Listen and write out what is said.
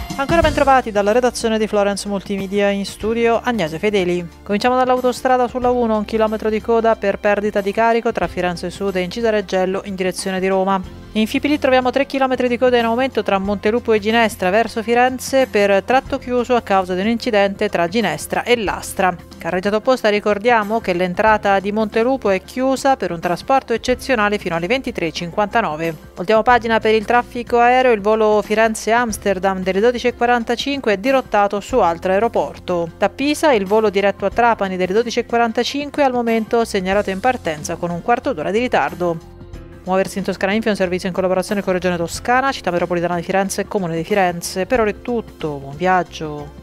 Ancora ben trovati dalla redazione di Florence Multimedia, in studio Agnese Fedeli. Cominciamo dall'autostrada sulla 1, 1 chilometro di coda per perdita di carico tra Firenze Sud e Incisa-Reggello in direzione di Roma. In Fipili troviamo 3 km di coda in aumento tra Montelupo e Ginestra verso Firenze per tratto chiuso a causa di un incidente tra Ginestra e Lastra. Carreggiata opposta ricordiamo che l'entrata di Montelupo è chiusa per un trasporto eccezionale fino alle 23:59. Voltiamo pagina per il traffico aereo, il volo Firenze-Amsterdam delle 12:45 è dirottato su altro aeroporto. Da Pisa il volo diretto a Trapani delle 12:45 al momento segnalato in partenza con un quarto d'ora di ritardo. Muoversi in Toscana Info è un servizio in collaborazione con Regione Toscana, Città Metropolitana di Firenze e Comune di Firenze. Per ora è tutto, buon viaggio!